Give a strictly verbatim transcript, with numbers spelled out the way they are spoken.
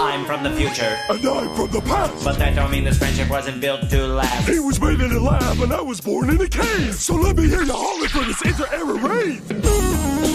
I'm from the future. And I'm from the past. But that don't mean this friendship wasn't built to last. He was made in a lab and I was born in a cave. So let me hear you holler for this inter-era rave.